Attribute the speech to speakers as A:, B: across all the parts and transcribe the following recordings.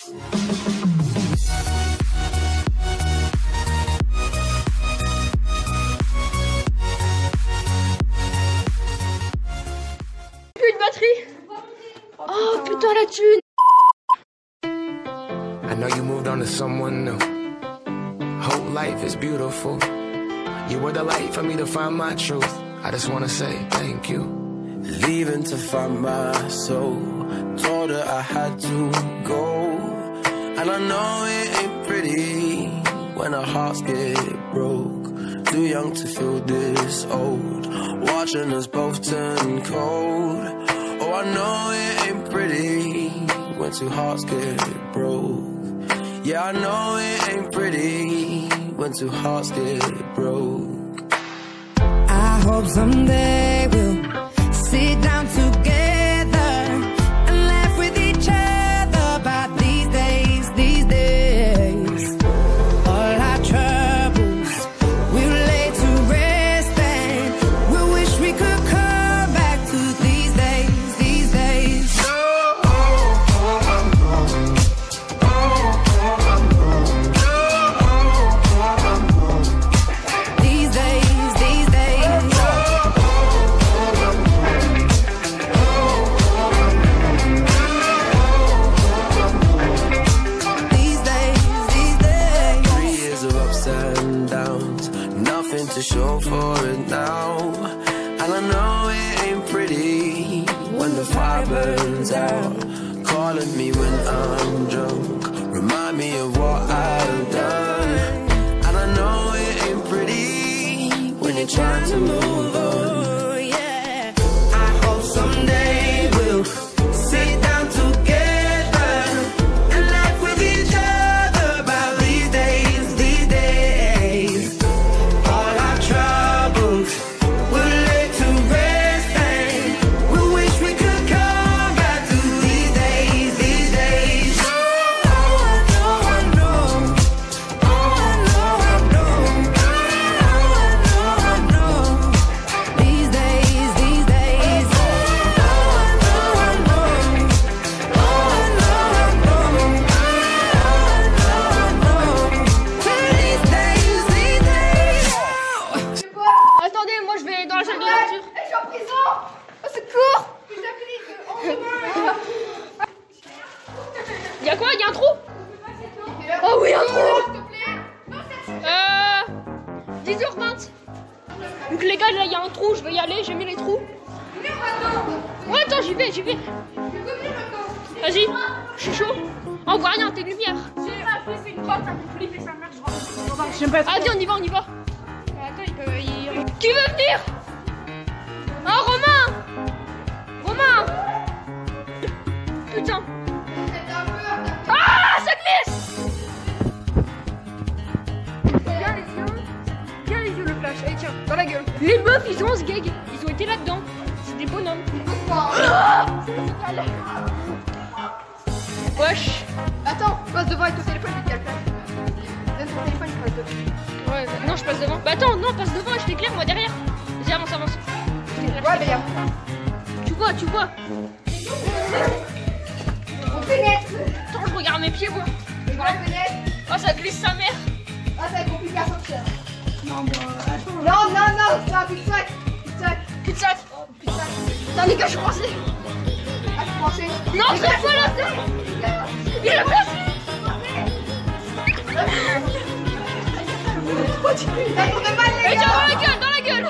A: Plus de batterie. Oh putain la thune.
B: I know you moved on to someone new. Whole life is beautiful. You were the light for me to find my truth. I just wanna say thank you.
C: Leaving to find my soul. Told her I had to go. And I know it ain't pretty when our hearts get broke. Too young to feel this old. Watching us both turn cold. Oh, I know it ain't pretty when two hearts get broke. Yeah, I know it ain't pretty when two hearts get broke.
D: I hope someday we'll sit down together and laugh with each other about these days, these days. All our troubles we'll lay to rest and we wish we could come back to these days, these days. These days, these days. These days, these days.
C: 3 years of ups and downs, nothing to show for it now. And I know it ain't pretty when the fire burns out. Calling me when I'm drunk, remind me of what I've done. And I know it ain't pretty when you're trying to move on.
D: Oh, yeah. I hope someday we'll sit down together and laugh with each other about these days, these days. All our troubles we'll lay to rest and we wish we could come back to these days, these days. Oh, I know, I know. Oh, I know, I know. Oh, I know, I know. These days, these days. Oh, I know, I know. Oh, I know, I know. Oh, I know, I know. These days, these days.
A: Attendez, moi je vais dans la salle de lecture.
E: Je suis en prison.
A: Au secours.
E: Je t'applique en
A: Y'a quoi? Y'a un trou? Oh oui, un trou.
E: s'il te plaît. Non, c'est
A: 10h20. Donc les gars, là il y a un trou, je vais y aller, j'ai mis les trous.
E: venir maintenant.
A: Ouais, attends, j'y vais, j'y vais.
E: Je veux venir maintenant.
A: Vas-y, je suis chaud. On voit rien, t'es lumière.
E: J'ai appris, c'est une porte, ça me flippe et ça marche.
A: Ah, viens, on y va, on y va.
E: Attends, il peut.
A: Qui veut venir? Ah, Romain. Romain. Putain. Ah, ça glisse.
E: Viens les yeux, le flash. Allez, tiens, dans la gueule.
A: Les meufs, ils ont ce gag. Ils ont été là-dedans. C'est des bonhommes. Wesh.
E: Attends, passe devant avec ton téléphone, je vais te dire le flash. Donne ton téléphone, je passe devant.
A: Ouais, non, je passe devant. Bah attends, non, passe devant, je t'éclaire, moi derrière. Vas-y, avance, avance. Je t'éclaire,
E: Ouais, mais y'a.
A: Tu vois, tu vois.
E: On pénètre.
A: Attends, je regarde mes pieds, moi.
E: Je vois la fenêtre.
A: Oh, ça glisse sa mère.
E: Ah, ça va être compliqué à sortir. Non, non, c'est un cul-de-sac. Cul-de-sac.
A: Cul-de-sac.
E: Cul-de-sac.
A: Putain, les gars, je suis coincé.
E: Ah, tu pensais.
A: Non, c'est pas là. Il a pas.
E: Ça tourne mal, les
A: Et
E: gars.
A: tiens, dans la gueule,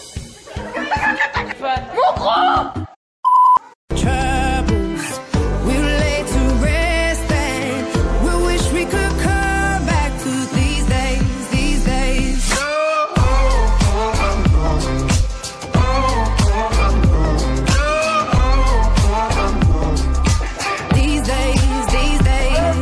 A: Mon gros.
D: Troubles we'll lay to rest and we wish we could come back to these days, these days. These days, these days.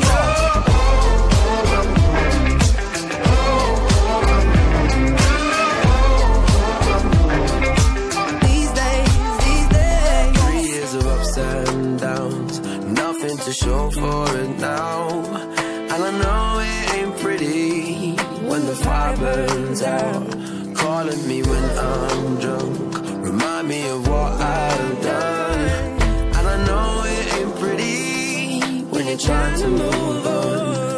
D: These days, these days.
C: 3 years of ups and downs, nothing to show for it now. And I know it ain't pretty when the fire burns out. Calling me when I'm drunk, remind me of what I've done. And I know it ain't pretty when you're trying to move on.